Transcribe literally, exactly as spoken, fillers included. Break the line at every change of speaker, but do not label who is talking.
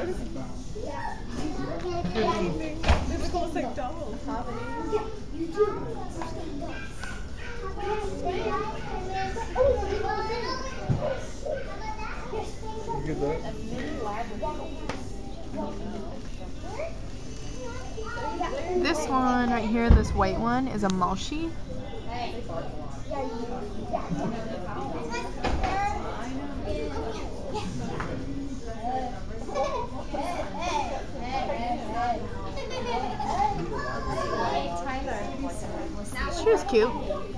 They look almost like dolls.
Yeah, you too.
You get that?
This one right here, this white one, is a Maltese. She was cute.